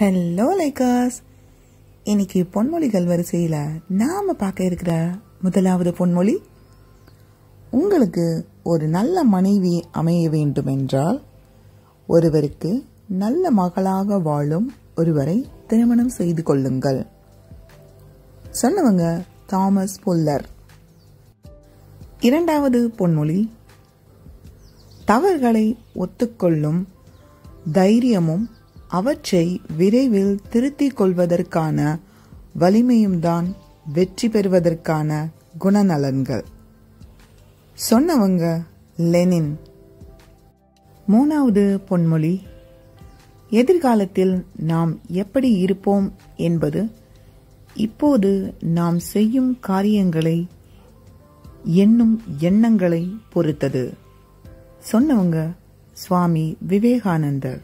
Hello likers, இன்னைக்கு பொன்மொழிகள் வரிசையில் நாம் பார்க்க இருக்கிற முதலாவது பொன்மொழி, உங்களுக்கு ஒரு நல்ல மனைவி அமைய வேண்டும் என்றால் ஒருவருக்கு நல்ல மகளாக வாழும் ஒருவரை திருமணம் செய்து கொள்ளுங்கள். சொன்னவங்க தாமஸ் புல்லர். இரண்டாவது பொன்மொழி, தவறுகளை ஒத்துக்கொள்ளும் தைரியமும் அவற்றை விரைவில் திருத்திக் கொள்வதற்கான வலிமையும் தான் வெற்றி பெறுவதற்கான குணநலன்கள். சொன்னவங்க லெனின். மூணாவது பொன்மொழி, எதிர்காலத்தில் நாம் எப்படி இருப்போம் என்பது இப்போது நாம் செய்யும் காரியங்களை எண்ணும் எண்ணங்களை பொறுத்தது. சொன்னவங்க சுவாமி விவேகானந்தர்.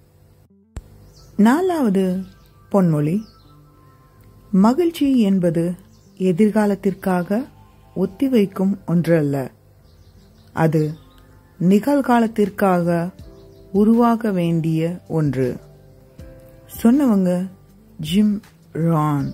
நாலாவது பொன்மொழி, மகிழ்ச்சி என்பது எதிர்காலத்திற்காக ஒத்திவைக்கும் ஒன்றல்ல, அது நிகழ்காலத்திற்காக உருவாக வேண்டிய ஒன்று. சொன்னவங்க ஜிம் ரான்.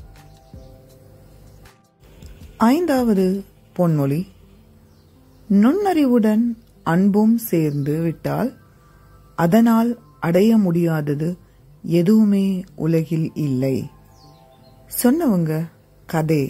ஐந்தாவது பொன்மொழி, நுண்ணறிவுடன் அன்பும் சேர்ந்து விட்டால் அதனால் அடைய முடியாதது எதுவுமே உலகில் இல்லை. சொன்னவங்க கதே.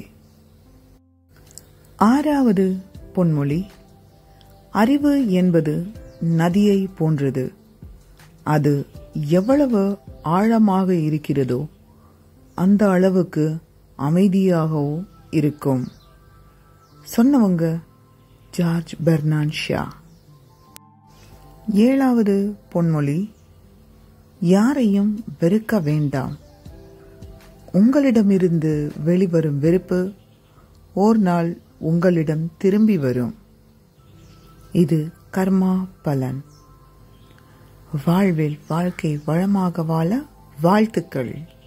ஆறாவது பொன்மொழி, அறிவு என்பது நதியை போன்றது, அது எவ்வளவு ஆழமாக இருக்கிறதோ அந்த அளவுக்கு அமைதியாகவும் இருக்கும். சொன்னவங்க ஜார்ஜ் பெர்னார்ட் ஷா. ஏழாவது பொன்மொழி, யாரையும் வெறுக்க வேண்டாம், உங்களிடமிருந்து வெளிவரும் வெறுப்பு ஓர் நாள் உங்களிடம் திரும்பி வரும். இது கர்மா பலன். வாழ்வில் வாழ்க்கை வளமாக வாழ வாழ்த்துக்கள்.